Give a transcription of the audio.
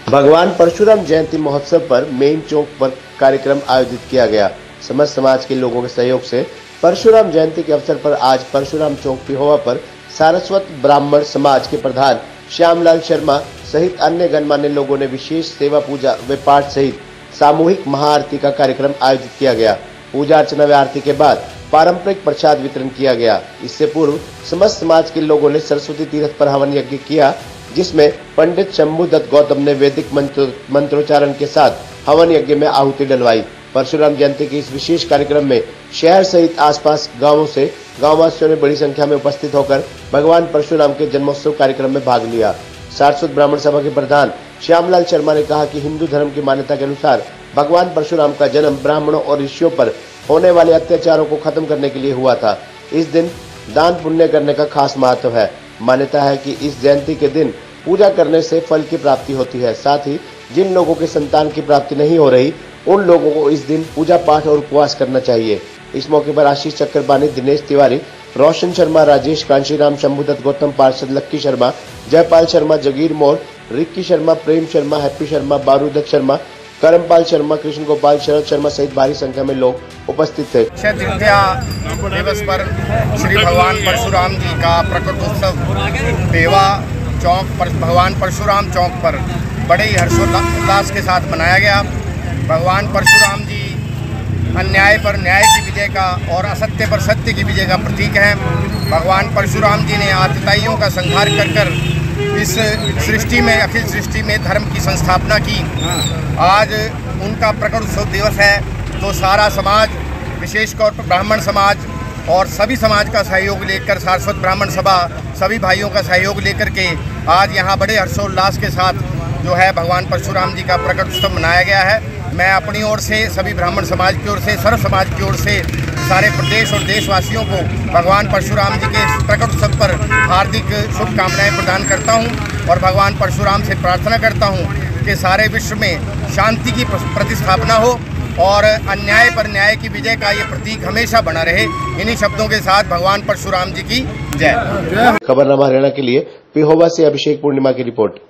भगवान परशुराम जयंती महोत्सव पर मेन चौक पर कार्यक्रम आयोजित किया गया। समस्त समाज के लोगों के सहयोग से परशुराम जयंती के अवसर पर आज परशुराम चौक पिहोवा पर सारस्वत ब्राह्मण समाज के प्रधान श्यामलाल शर्मा सहित अन्य गणमान्य लोगों ने विशेष सेवा पूजा व पाठ सहित सामूहिक महाआरती का कार्यक्रम आयोजित किया गया। पूजा अर्चना व आरती के बाद पारंपरिक प्रसाद वितरण किया गया। इससे पूर्व समस्त समाज के लोगों ने सरस्वती तीर्थ पर हवन यज्ञ किया, जिसमें पंडित शंभू दत्त गौतम ने वैदिक मंत्रोच्चारण के साथ हवन यज्ञ में आहुति डलवाई। परशुराम जयंती के इस विशेष कार्यक्रम में शहर सहित आसपास गांवों से गांववासियों ने बड़ी संख्या में उपस्थित होकर भगवान परशुराम के जन्मोत्सव कार्यक्रम में भाग लिया। सारस्वत ब्राह्मण सभा के प्रधान श्यामलाल शर्मा ने कहा कि हिंदू धर्म की मान्यता के अनुसार भगवान परशुराम का जन्म ब्राह्मणों और ऋषियों पर होने वाले अत्याचारों को खत्म करने के लिए हुआ था। इस दिन दान पुण्य करने का खास महत्व है। मान्यता है कि इस जयंती के दिन पूजा करने से फल की प्राप्ति होती है। साथ ही जिन लोगों के संतान की प्राप्ति नहीं हो रही, उन लोगों को इस दिन पूजा पाठ और उपवास करना चाहिए। इस मौके पर आशीष चक्रबानी, दिनेश तिवारी, रोशन शर्मा, राजेश कांशीराम, शंभुदत्त गौतम, पार्षद लक्की शर्मा, जयपाल शर्मा, जगीर मोर, रिक्की शर्मा, प्रेम शर्मा, हैप्पी शर्मा, बारूदत्त शर्मा, करमपाल शर्मा, कृष्ण गोपाल, शरद शर्मा सहित भारी संख्या में लोग उपस्थित थे। अक्षय तृतीया दिवस पर श्री भगवान परशुराम जी का प्रकटोत्सव पिहोवा चौक पर भगवान परशुराम चौक पर बड़े ही हर्षोल्लास के साथ मनाया गया। भगवान परशुराम जी अन्याय पर न्याय की विजय का और असत्य पर सत्य की विजय का प्रतीक हैं। भगवान परशुराम जी ने आतताइयों का संहार कर इस सृष्टि में, अखिल सृष्टि में धर्म की संस्थापना की। आज उनका प्रकट उत्सव दिवस है, तो सारा समाज, विशेष तौर पर ब्राह्मण समाज और सभी समाज का सहयोग लेकर, सारस्वत ब्राह्मण सभा सभी भाइयों का सहयोग लेकर के आज यहाँ बड़े हर्षोल्लास के साथ जो है भगवान परशुराम जी का प्रकट उत्सव मनाया गया है। मैं अपनी ओर से, सभी ब्राह्मण समाज की ओर से, सर्व समाज की ओर से सारे प्रदेश और देशवासियों को भगवान परशुराम जी के प्रकट उत्सव पर हार्दिक शुभकामनाएं प्रदान करता हूं और भगवान परशुराम से प्रार्थना करता हूं कि सारे विश्व में शांति की प्रतिस्थापना हो और अन्याय पर न्याय की विजय का ये प्रतीक हमेशा बना रहे। इन्हीं शब्दों के साथ भगवान परशुराम जी की जय। खबरनामा हरियाणा के लिए पिहोवा से अभिषेक पूर्णिमा की रिपोर्ट।